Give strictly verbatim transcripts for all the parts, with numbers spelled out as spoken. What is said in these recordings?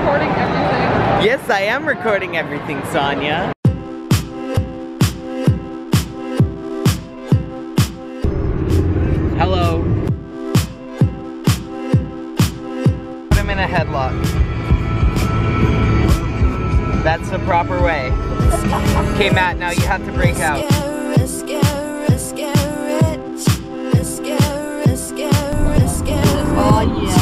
recording everything? Yes, I am recording everything, Sonia. Hello. Put him in a headlock. That's the proper way. Okay, Matt, now you have to break out. Oh yeah.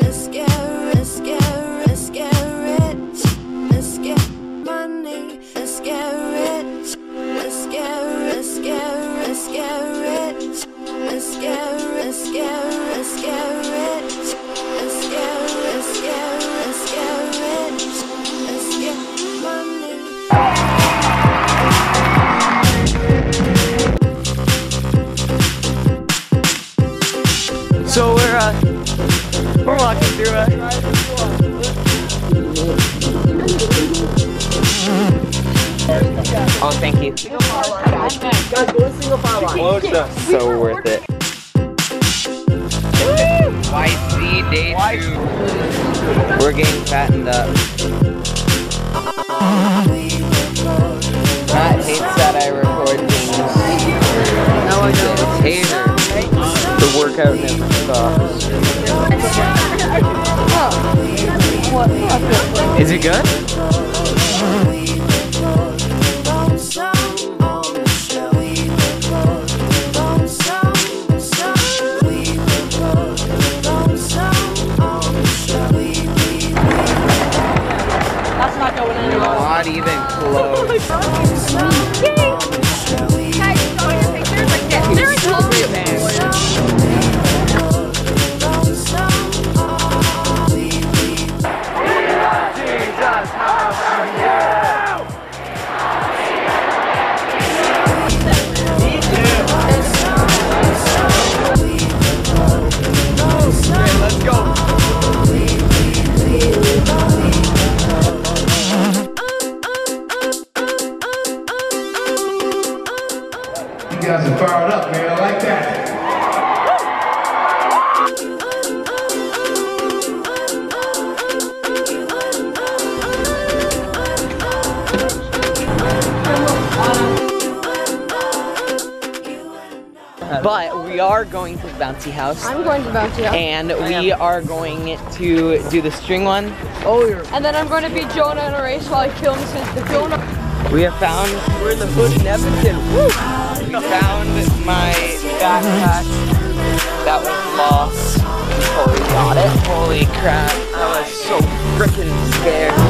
So we're uh, we're walking through a. Oh, thank you. So worth it. Y C day two. We're getting fattened up. Matt hates that I record things. No, I don't. It's hater. The workout never stops. Is it good? That's not going anywhere. Not even close. Yay! Guys, show your pictures like this. Very close to you. You guys are fired up, man. I like that. But we are going to the bouncy house. I'm going to the bouncy house. And we are going to do the string one. Oh, you're. And then I'm going to beat Jonah in a race while I kill him since the Jonah. We have found, we're in the bush in Edmonton. Woo! We found my backpack that was lost. Oh, we got it. Holy crap. I was so freaking scared.